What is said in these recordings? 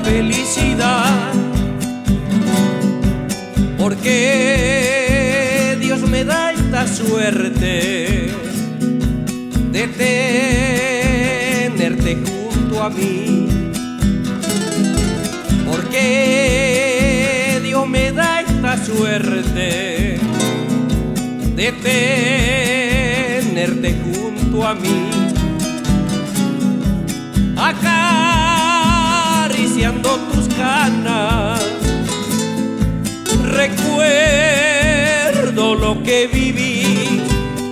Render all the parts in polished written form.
felicidad, porque Dios me da esta suerte de tenerte junto a mí, porque Dios me da esta suerte de tenerte junto a mí, acariciando tus canas. Recuerdo lo que viví,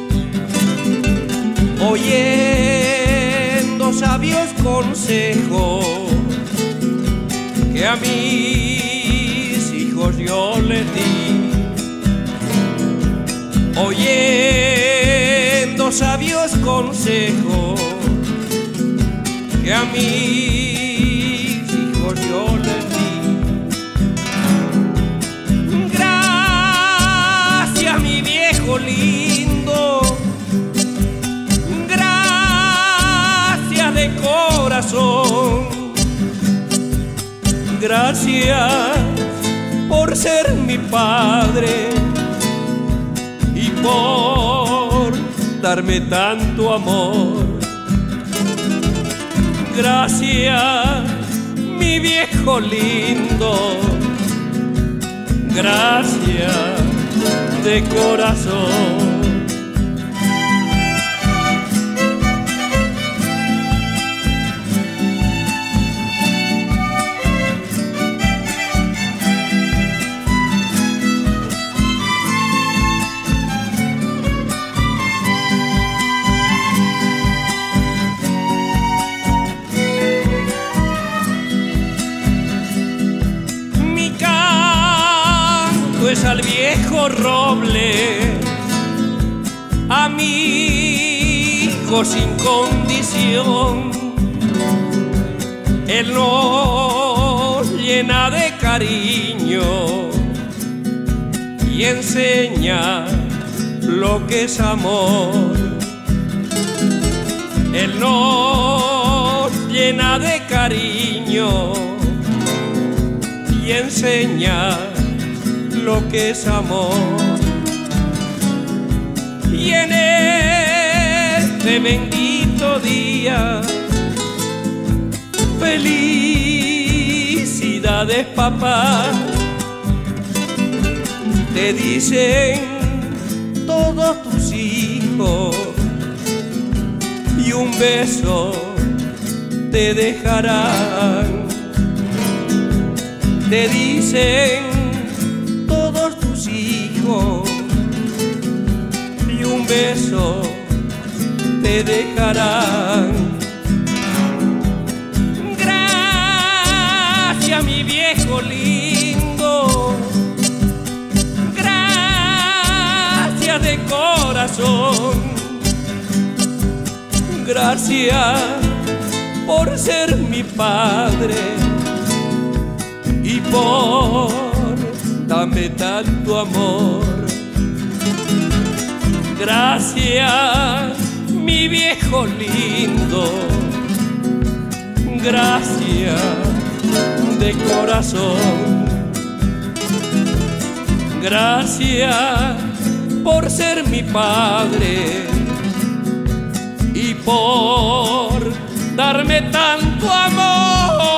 oyendo sabios consejos que a mis hijos yo les di, oyendo sabios consejos que a mis hijos yo les di. Gracias, mi viejo lindo, gracias de corazón, gracias por ser mi padre y por darme tanto amor. Gracias, mi viejo lindo, gracias de corazón. Pues al viejo roble, amigo sin condición, él nos llena de cariño y enseña lo que es amor. Él nos llena de cariño y enseña lo que es amor. Y en este bendito día, felicidades papá, te dicen todos tus hijos, y un beso te dejarán. Te dicen todos tus hijos, y un beso te dejarán. Gracias, mi viejo lindo, gracias de corazón, gracias por ser mi padre y por darme tanto amor. Gracias, mi viejo lindo, gracias de corazón, gracias por ser mi padre y por darme tanto amor.